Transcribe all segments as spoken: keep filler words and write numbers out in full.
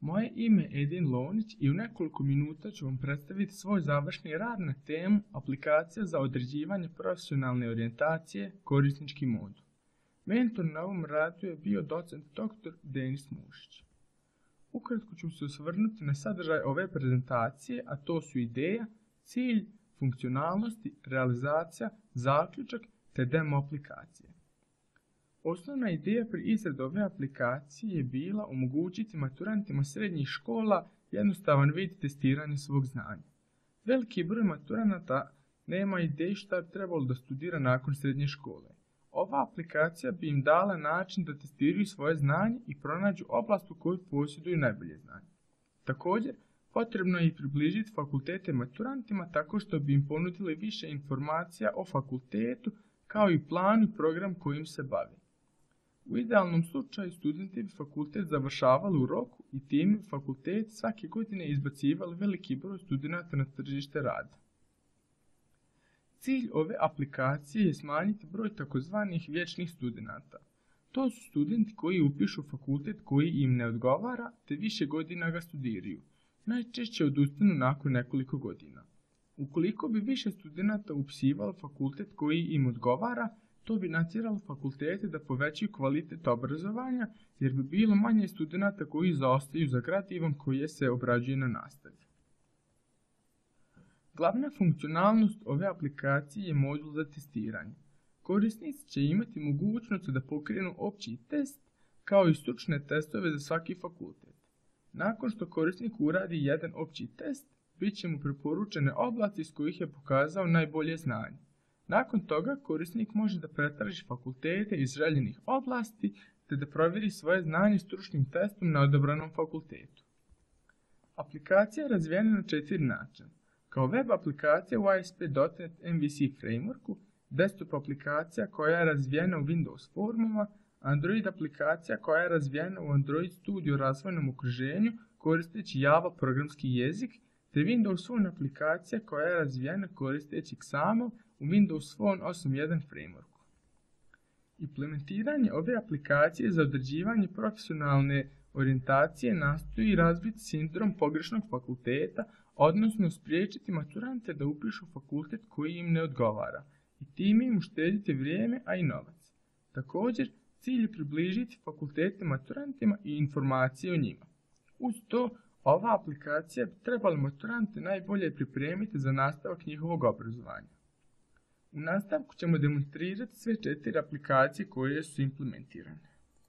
Moje ime je Edin Lonić i u nekoliko minuta ću vam predstaviti svoj završni rad na temu aplikacija za određivanje profesionalne orijentacije, korisnički modul. Mentor na ovom radu je bio docent doktor Denis Mušić. Ukratko ću se osvrnuti na sadržaj ove prezentacije, a to su ideja, cilj, funkcionalnosti, realizacija, zaključak te demo aplikacije. Osnovna ideja pri izradi ove aplikacije je bila omogućiti maturantima srednjih škola jednostavan vid testiranja svog znanja. Veliki broj maturanata nema ideju šta bi trebalo da studira nakon srednje škole. Ova aplikacija bi im dala način da testiraju svoje znanje i pronađu oblast u kojoj posjeduju najbolje znanje. Također, potrebno je i približiti fakultete maturantima tako što bi im ponudili više informacija o fakultetu kao i plan i program kojim se bavi. U idealnom slučaju studenti bi fakultet završavali u roku i time bi fakultet svake godine izbacivali veliki broj studenata na tržište rada. Cilj ove aplikacije je smanjiti broj takozvanih vječnih studenata. To su studenti koji upišu fakultet koji im ne odgovara te više godina ga studiraju. Najčešće odustanu nakon nekoliko godina. Ukoliko bi više studenata upisivalo fakultet koji im odgovara, to bi natjeralo fakultete da povećaju kvalitet obrazovanja jer bi bilo manje studenata koji zaostaju za gradivom koje se obrađuje na nastavi. Glavna funkcionalnost ove aplikacije je modul za testiranje. Korisnici će imati mogućnost da pokrenu opći test kao i stručne testove za svaki fakultet. Nakon što korisnik uradi jedan opći test, bit će mu preporučene oblasti iz kojih je pokazao najbolje znanje. Nakon toga korisnik može da pretraži fakultete iz željenih oblasti te da provjeri svoje znanje stručnim testom na odabranom fakultetu. Aplikacija je razvijena na četiri načina. Kao web aplikacija u A S P dot net M V C frameworku, desktop aplikacija koja je razvijena u Windows formama, Android aplikacija koja je razvijena u Android Studio razvojnom okruženju koristeći Java programski jezik, te Windows Phone aplikacija koja je razvijena koristeći X A M L u Windows Phone osam jedan frameworku. Implementiranje ove aplikacije za određivanje profesionalne orijentacije nastoji razbiti sindrom pogrešnog fakulteta, odnosno spriječiti maturante da upišu fakultet koji im ne odgovara i time im uštediti vrijeme, a i novac. Također, cilj je približiti fakultete maturantima i informacije o njima. Uz to, ova aplikacija bi trebala maturante najbolje pripremiti za nastavak njihovog obrazovanja. U nastavku ćemo demonstrirati sve četiri aplikacije koje su implementirane.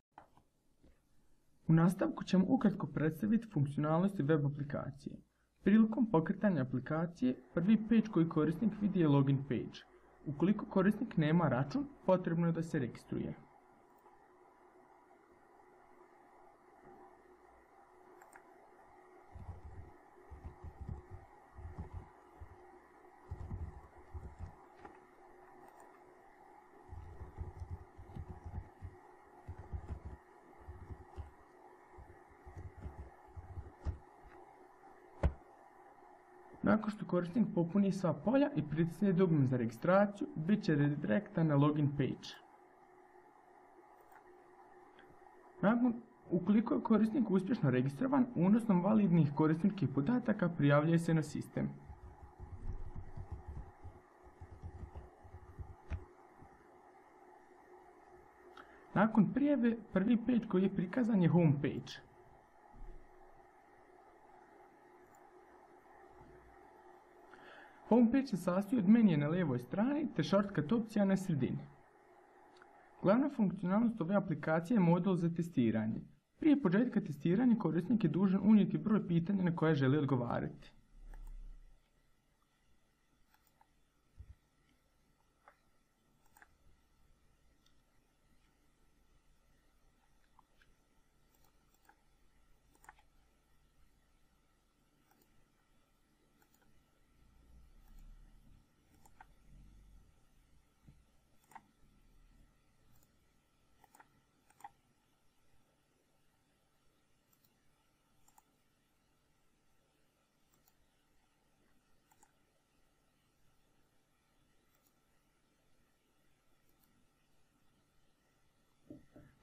U nastavku ćemo ukratko predstaviti funkcionalnosti web aplikacije. Prilikom pokretanja aplikacije, prvi page koji korisnik vidi je login page. Ukoliko korisnik nema račun, potrebno je da se registruje. Nakon što korisnik popuni sva polja i pritisne dugme za registraciju, bit će redirektan na login page. Nakon, ukoliko je korisnik uspješno registrovan, unosom validnih korisničkih podataka prijavljuje se na sistem. Nakon prijave, prvi page koji je prikazan je home page. Homepage se sastoji od menija na lijevoj strani te shortcut opcija na sredini. Glavna funkcionalnost ove aplikacije je modul za testiranje. Prije početka testiranja korisnik je dužan unijeti broj pitanja na koje želi odgovarati.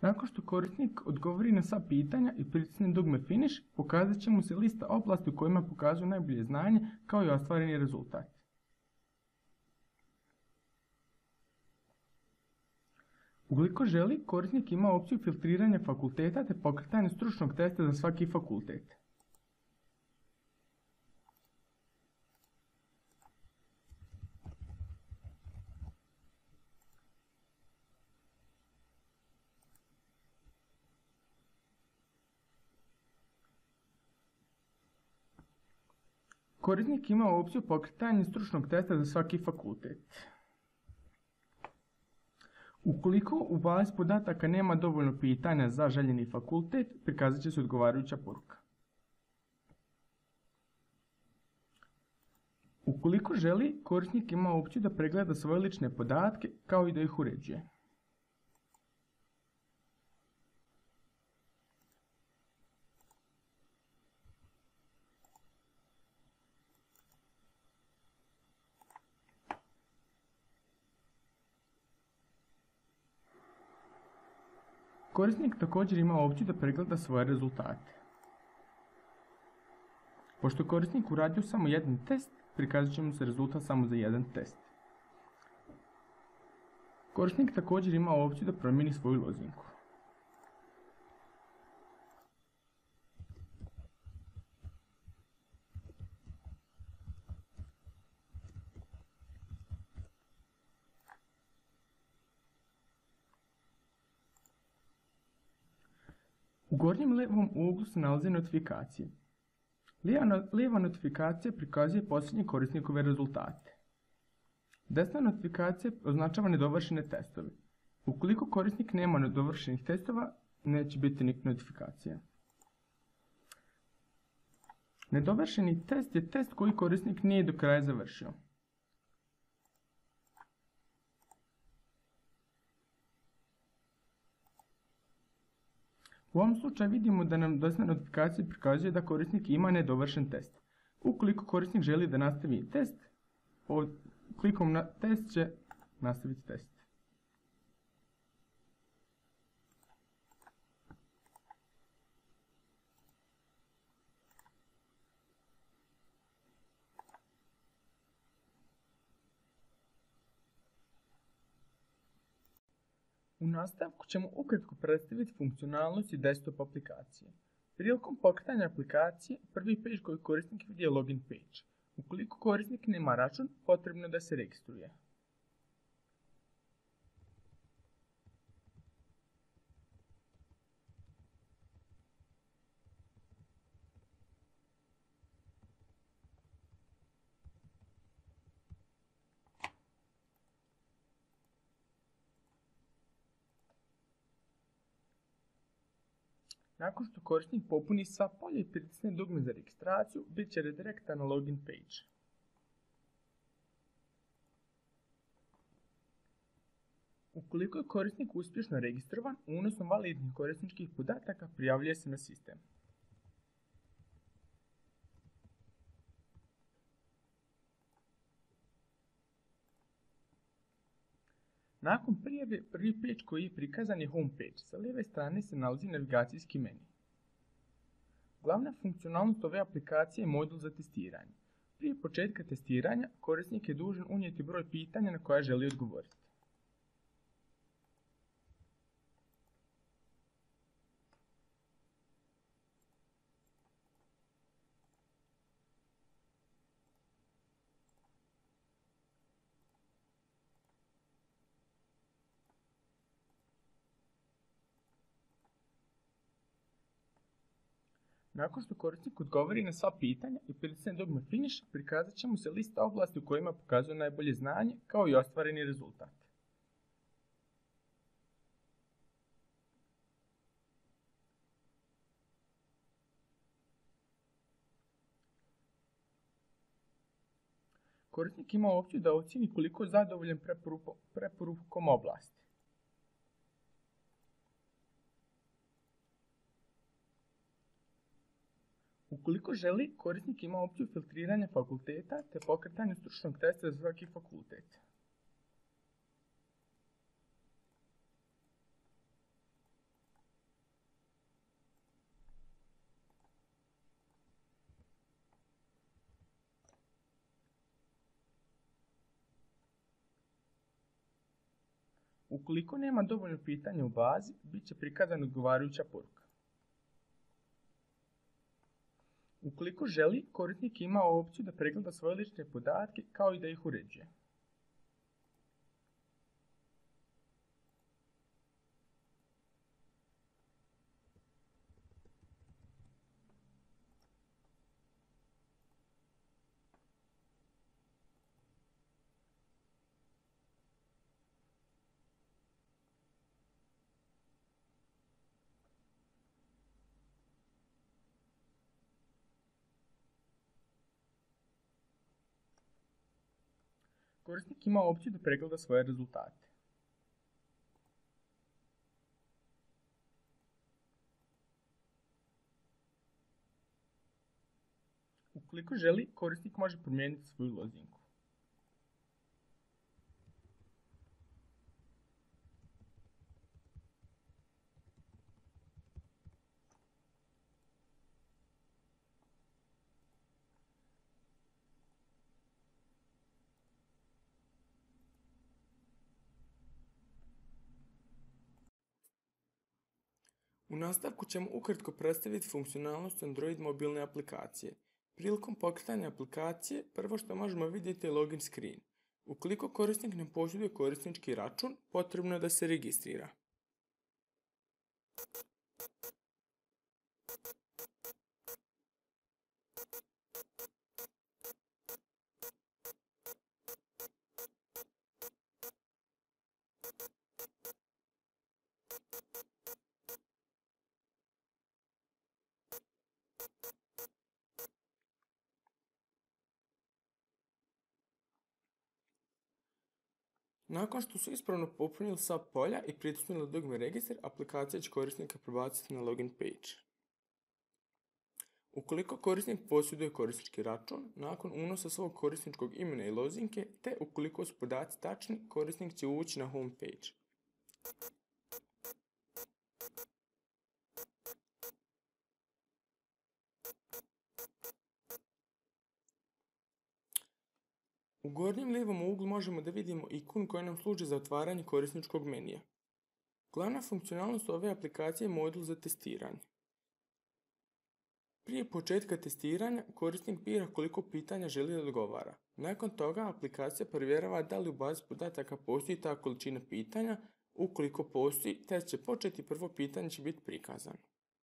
Nakon što korisnik odgovori na sva pitanja i pritisne dugme Finish, pokazat će mu se lista oblasti u kojima pokazuje najbolje znanje kao i ostvareni rezultat. Ukoliko želi, korisnik ima opciju filtriranja fakulteta te pokretanje stručnog testa za svaki fakultet. Korisnik ima opciju pokretanja stručnog testa za svaki fakultet. Ukoliko u bazi podataka nema dovoljno pitanja za željeni fakultet, prikazat će se odgovarajuća poruka. Ukoliko želi, korisnik ima opciju da pregleda svoje lične podatke kao i da ih uređuje. Korisnik također ima opciju da pregleda svoje rezultate. Pošto je korisnik uradio samo jedan test, prikazat će mu se rezultat samo za jedan test. Korisnik također ima opciju da promijeni svoju lozinku. U gornjem levom uglu se nalaze notifikacije. Lijeva notifikacija prikazuje posljednje korisnikove rezultate. Desna notifikacija označava nedovršene testove. Ukoliko korisnik nema nedovršenih testova, neće biti nikakve notifikacije. Nedovršeni test je test koji korisnik nije do kraja završio. U ovom slučaju vidimo da nam desna notifikacija prikazuje da korisnik ima nedovršen test. Ukoliko korisnik želi da nastavi test, klikom na test će nastaviti test. U nastavku ćemo ukratko predstaviti funkcionalnosti desktop aplikacije. Prilikom pokretanja aplikacije, prvi page koji korisnik vidi je login page. Ukoliko korisnik nema račun, potrebno je da se registruje. Nakon što korisnik popuni sva polja i pritisne dugme za registraciju, bit će redirektan na login page. Ukoliko je korisnik uspješno registrovan, unosom validnih korisničkih podataka prijavljuje se na sistem. Nakon prijave, prvi page koji je prikazan je home page. Sa lijeve strane se nalazi navigacijski menu. Glavna funkcionalnost ove aplikacije je modul za testiranje. Prije početka testiranja, korisnik je dužan unijeti broj pitanja na koja želi odgovoriti. Nakon što korisnik odgovori na sva pitanja i pritisne dugme Finish, prikazat će mu se lista oblasti u kojima pokazuje najbolje znanje, kao i ostvareni rezultat. Korisnik ima opciju da ocijeni koliko je zadovoljan preporukom oblasti. Ukoliko želi, korisnik ima opciju filtriranja fakulteta te pokretanje stručnog testa za svaki fakultet. Ukoliko nema dovoljno pitanja u bazi, bit će prikazana odgovarajuća poruka. Ukoliko želi, korisnik ima opciju da pregleda svoje lične podatke kao i da ih uređuje. Korisnik ima opciju da pregleda svoje rezultate. Ukoliko želi, korisnik može promijeniti svoju lozinku. U nastavku ćemo ukratko predstaviti funkcionalnost Android mobilne aplikacije. Prilikom pokretanja aplikacije, prvo što možemo vidjeti je login screen. Ukoliko korisnik ne posjeduje korisnički račun, potrebno je da se registrira. Nakon što su ispravno popunili sva polja i pritisnuli dugme registar, aplikacija će korisnika prebaciti na login page. Ukoliko korisnik posjeduje korisnički račun, nakon unosa svog korisničkog imena i lozinke, te ukoliko su podaci tačni, korisnik će ući na home page. U gornjem lijevom uglu možemo da vidimo ikon koja nam služi za otvaranje korisničkog menija. Glavna funkcionalnost ove aplikacije je modul za testiranje. Prije početka testiranja, korisnik bira koliko pitanja želi da odgovara. Nakon toga, aplikacija provjerava da li u bazi podataka postoji ta količina pitanja. Ukoliko postoji, test će početi i prvo pitanje će biti prikazano.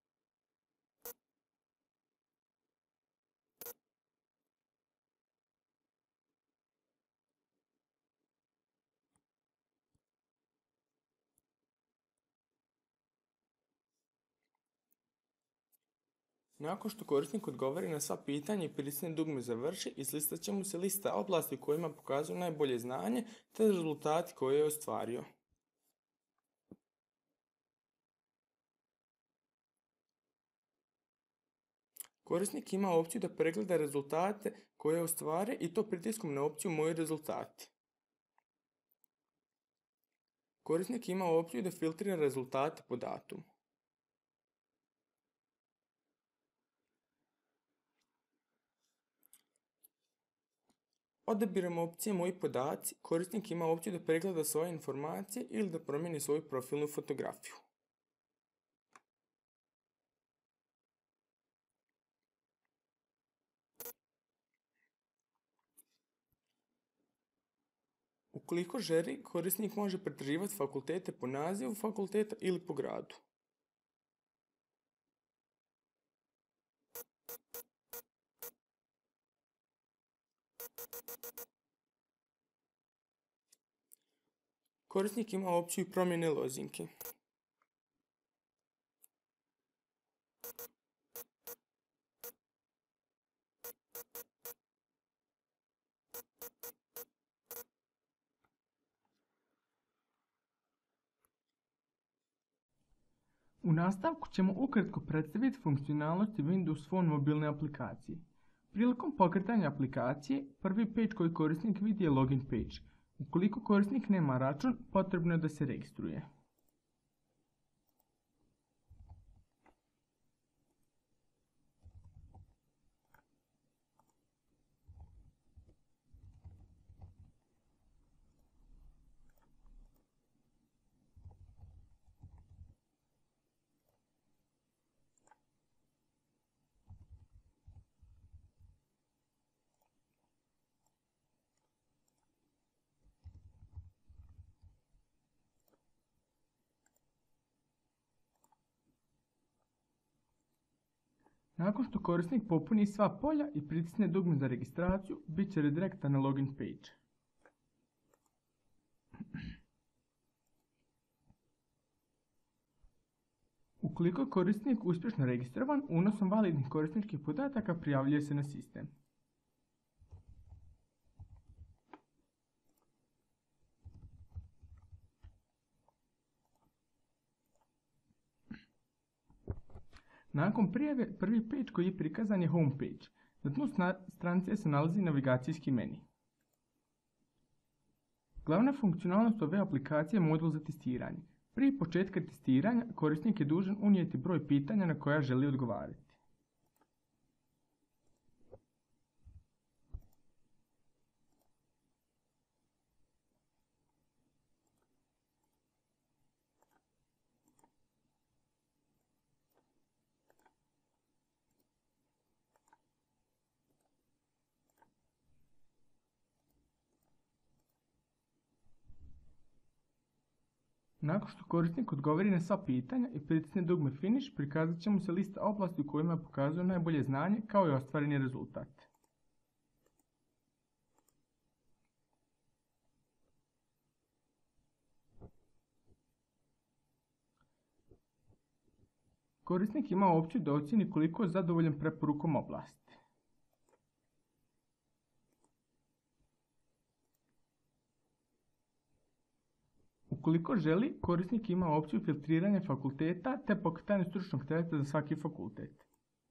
Nakon što korisnik odgovori na sva pitanja i pritisne dugme završi, izlistat će mu se lista oblasti u kojima pokazuju najbolje znanje te rezultati koje je ostvario. Korisnik ima opciju da pregleda rezultate koje ostvare i to pritiskom na opciju Moji rezultati. Korisnik ima opciju da filtrira rezultate po datumu. Odabirom opcije Moji podaci, korisnik ima opciju da pregleda svoje informacije ili da promijeni svoju profilnu fotografiju. Ukoliko želi, korisnik može pretraživati fakultete po nazivu fakulteta ili po gradu. Korisnik ima opciju promjene lozinke. U nastavku ćemo ukratko predstaviti funkcionalnosti Windows Phone mobilne aplikacije. Prilikom pokretanja aplikacije, prvi page koji korisnik vidi je login page. Ukoliko korisnik nema račun, potrebno je da se registruje. Nakon što korisnik popuni sva polja i pritisne dugme za registraciju, bit će redirektan na login page. Ukoliko je korisnik uspješno registrovan, unosom validnih korisničkih podataka prijavljuje se na sistem. Nakon prijave, prvi page koji je prikazan je home page. Na dnu stranice se nalazi navigacijski meni. Glavna funkcionalnost ove aplikacije je modul za testiranje. Prije početka testiranja, korisnik je dužan unijeti broj pitanja na koja želi odgovarati. Nakon što korisnik odgovori na sva pitanja i pritisne dugme Finish, prikazat će mu se lista oblasti u kojima pokazuje najbolje znanje kao i ostvareni rezultat. Korisnik ima opciju da ocijeni koliko je zadovoljan preporukom oblasti. Ukoliko želi, korisnik ima opciju filtriranja fakulteta te pokretanje stručnog testa za svaki fakultet.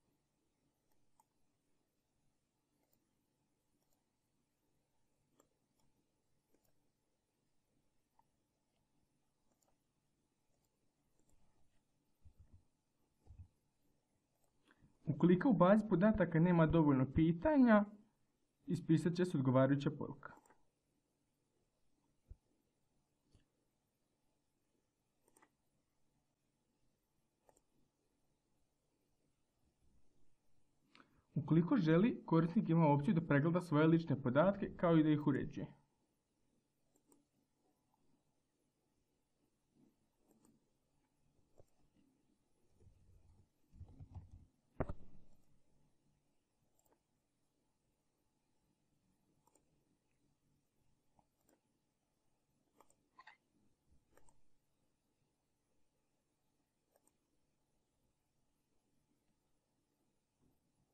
Ukoliko u bazi podataka nema dovoljno pitanja, ispisat će se odgovarajuća poruka. Ukoliko želi, korisnik ima opciju da pregleda svoje lične podatke kao i da ih uređuje.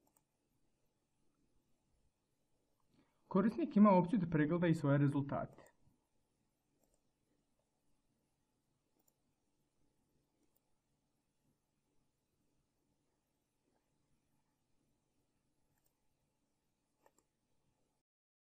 Korisnik ima opciju da pregleda i svoje rezultate.